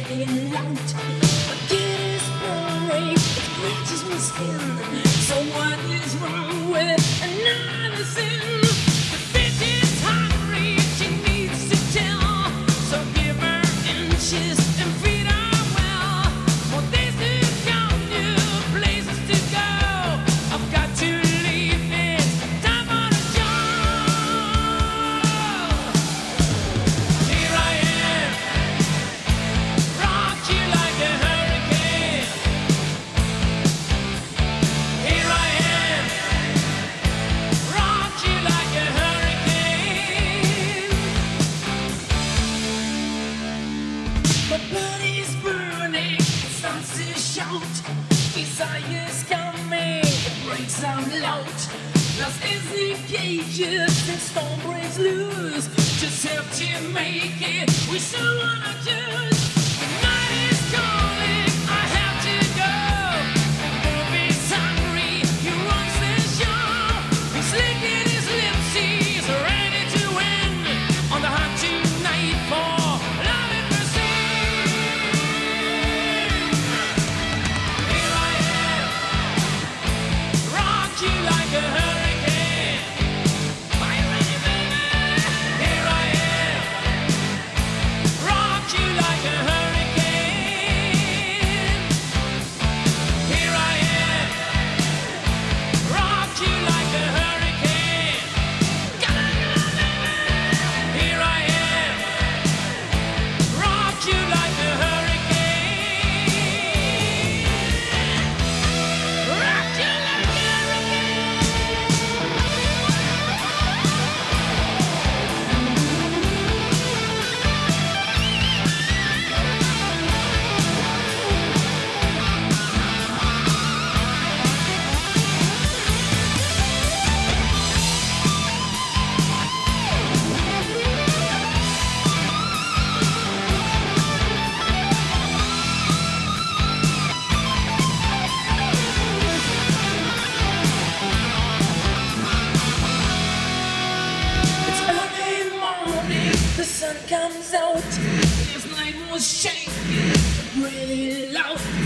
getting loud. Forget his brain, it bleaches my skin. So what is wrong with another sin? The bitch is hungry, she needs to tell. So give her inches and feed her well. More days to come, new places to go. I've got to leave, it's time for the show. Here I am, rock you like a hurricane. Here I am, rock you like a hurricane. My body's burning, it starts to shout. Desire's coming, it breaks out loud. Lost is the cages, the storm breaks loose. Just have to make it, we still wanna choose. The night is calling, I have to go. Bobby's hungry, he runs the show. He's licking his lips, he's ready to win. On the hunt tonight for love and mercy. Here I am, rock you like a hurricane. Are you ready, baby? Here I am, rock you like a hurricane. Here I am, rock you like a hurricane. Come on, baby. Here I am, rock you like a hurricane. Rock you like a hurricane. It's early morning, the sun comes out. This night was shaking really loud.